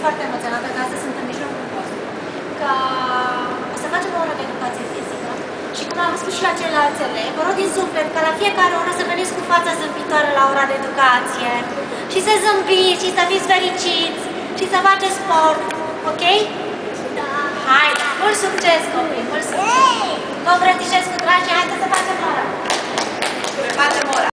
foarte emoționată că astăzi sunt în mijlocul vostru. Că o să facem o oră de educație fizică și cum am spus și la ceilalți elevi, vă rog din suflet ca la fiecare oră să veniți cu fața zâmbitoare la ora de educație și să zâmbiți și să fiți fericiți și să faceți sport. Ok? Da! Haide! Mult succes, copii! Mult succes! Vă îmbrățișez cu dragi și haideți să facem ora!